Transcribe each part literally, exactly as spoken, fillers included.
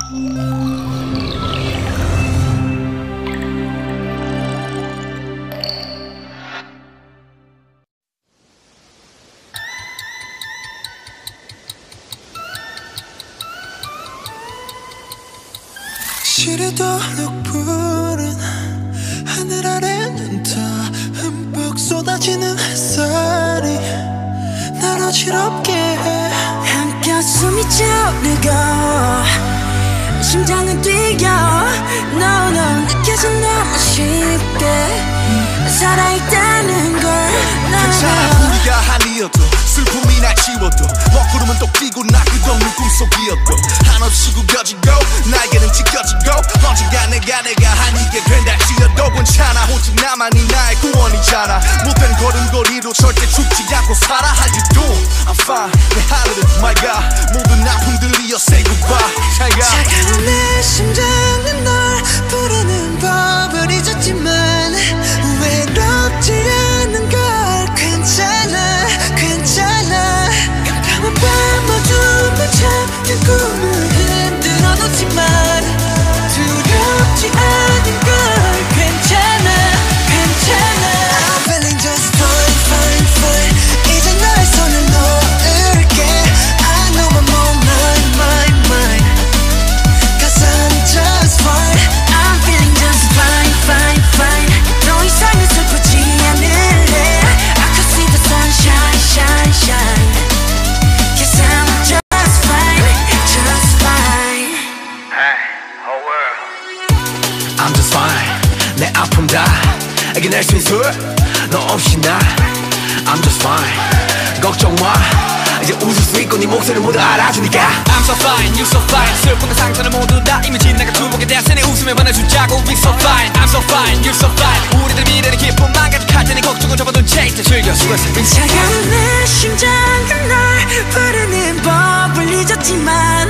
시리도 룩푸른 하늘 아래는 더 흠뻑 쏟아지는 햇살이 날 어지럽게 해. 한껏 숨이 차오르고 심장은 뛰어. No no 느껴져 너무 쉽게 살아있다는 걸. 괜찮아 우리가 한이어도 슬픔이 날 지워도 먹구름은 또 끼고 나 끝없는 꿈속이었고 한없이 구겨지고 날개는 찢겨지고 언젠가 내가 내가 한이게 된다 지어도 괜찮아. 오직 나만이 나의 구원이잖아. 못된 걸음걸이로 절대 죽지 않고 살아. How you doing? I'm fine. 내 하늘은 맑아. 모든 아픔들이여 say goodbye. 잘가. 차가운 내 심장은 널 부르는 법을 잊었지만 외롭지 않는 걸. 괜찮아 괜찮아. 깜깜한 밤 어둠에 잠든 꿈을 흔들어 놓지만 두렵지 않은 걸. 괜찮아 괜찮아. I'm feeling just fine fine fine. 이제 너의 손을 놓을게. I know I'm on mine mine mine. Cause I'm just fine. I'm feeling just fine fine fine. 더 이상은 슬프지 않을래. I could see the sunshine shine shine. Cause I'm just fine just fine. Hey, whole world. I'm just fine. 내 아픔 다 이겨낼 수 있어. 너 없이 나 I'm just fine. 걱정 마 이제 웃을 수 있고 네 목소리를 모두 알아주니까. I'm so fine, you so fine. 슬픔과 상처는 모두 다 이미 지나가 두목에 대한 내 웃음에 반해주자고. We so fine, I'm so fine, you so fine. 우리들 미래는 기쁨만 가득할 테니 걱정은 접어둔 채 이제 즐겨 수고했어. 차가운 내 심장은 널 부르는 법을 잊었지만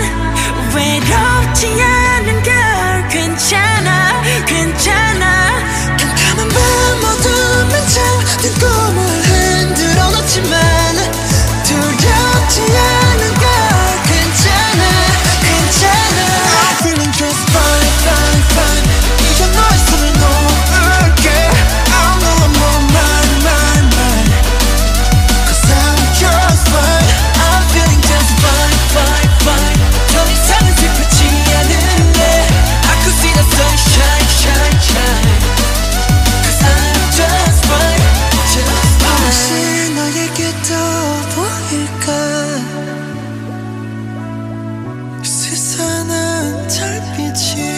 외롭지 않은 걸. 괜찮아 괜찮아. 깜깜한 밤 어둠에 잠든 꿈을 흔들어 놓지만 두렵지 않은 걸. 괜찮아 괜찮아. I'm feeling just fine fine fine. 이제 너의 손을 놓을게. I know I'm on mine mine mine. Cause I'm just fine. I'm feeling just fine fine fine. 더 이상은 슬프지 않을래. I could see the sunshine shine shine. Cause I'm just fine just fine. 혹시 너에게 또 보일까 세상은 달빛이.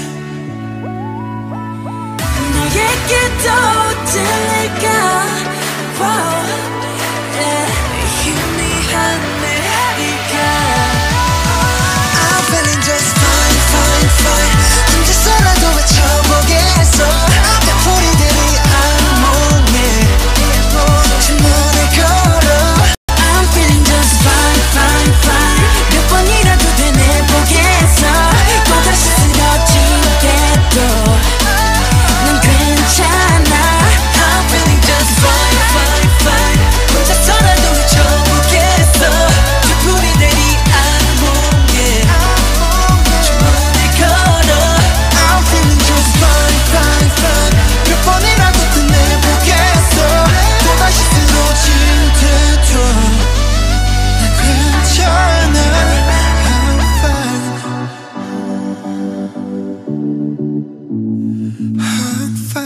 너에게 또 들릴까. Wow, yeah. 희미한 내리가. I'm feeling just fine fine fine. 혼자서라도 외쳐보겠어. 닭포리들이 악몽에 주문을 걸어. I'm feeling just fine fine fine. 몇 번이라도 되뇌보겠어. 또다시 쓰러지게도 난 괜찮아. I'm feeling just fine fine fine. 혼자서라도 외쳐보겠어. 닭포리들이 악몽에 주문을 걸어. I'm feeling just fine fine fine. 몇 번이라도 되뇌보겠어. 또다시 쓰러질 때도 난 괜찮아. I'm fine I'm fine.